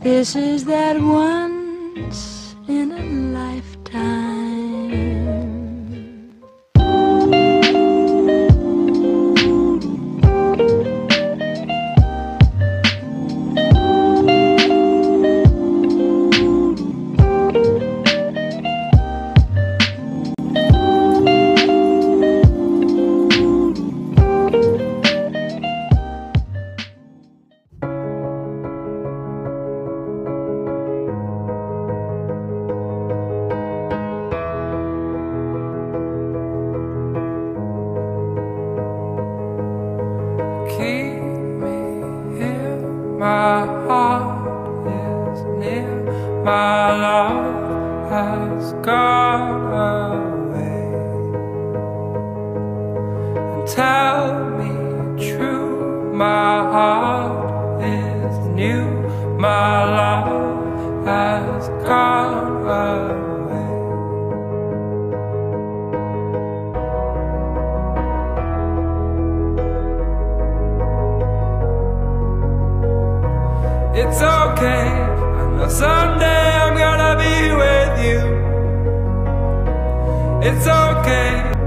This is that once in a lifetime. My heart is near, my love has gone away. And tell me true, my heart is new, my love has gone away. It's okay, I know someday I'm gonna be with you. It's okay.